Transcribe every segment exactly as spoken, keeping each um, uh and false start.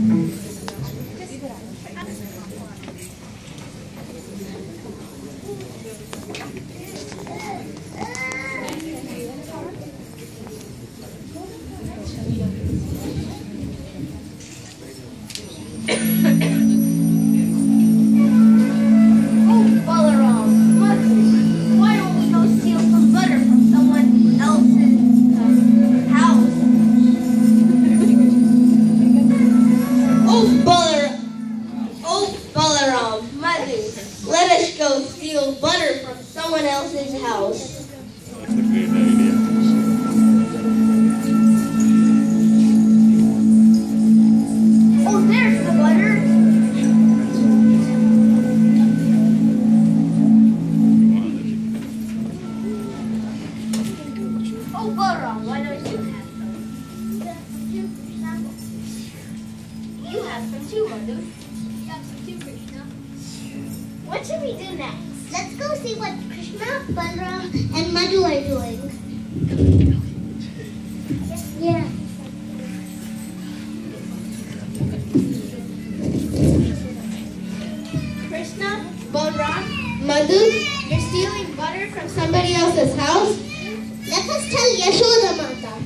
What should we do next? Let's go see what Krishna, Balram, and Madhu are doing. Yeah. Krishna, Balram, Madhu, you're stealing butter from somebody else's house? Let us tell Yashoda Mata.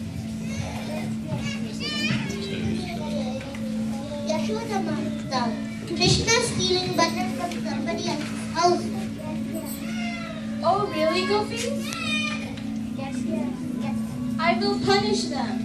Yashoda Mata. Krishna stealing butter from somebody else's house. Oh, really, Gopi? Yes, yes, yes. I will punish them.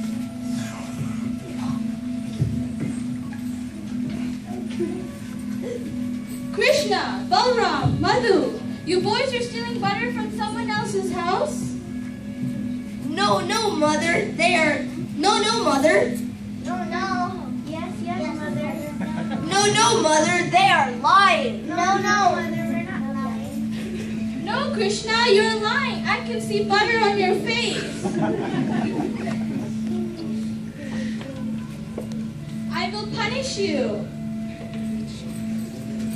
Krishna, Balram, Madhu, you boys are stealing butter from someone else's house? No, no, mother. They are... No, no, mother. No, no. Yes, yes, yes mother. No, no, mother. They are lying. No, no, mother. We're not lying. No, Krishna, you're lying. I can see butter on your face. I will punish you.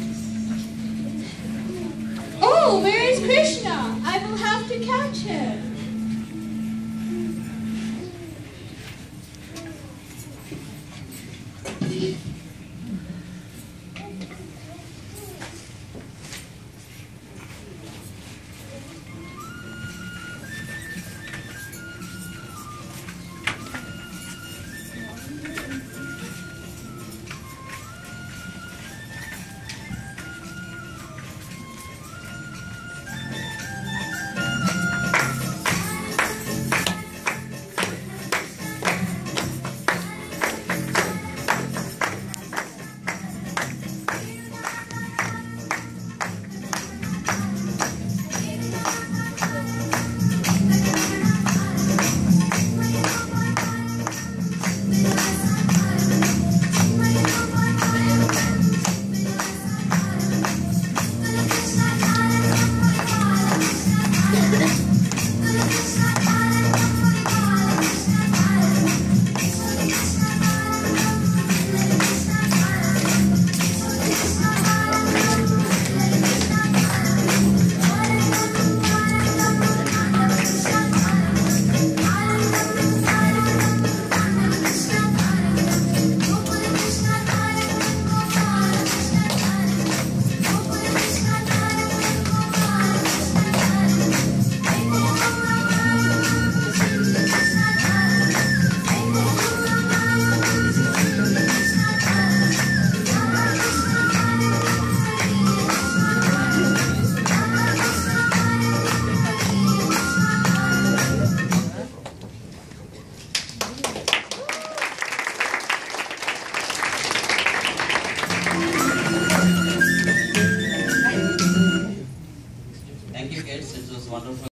Oh, where is Krishna? I will have to catch him.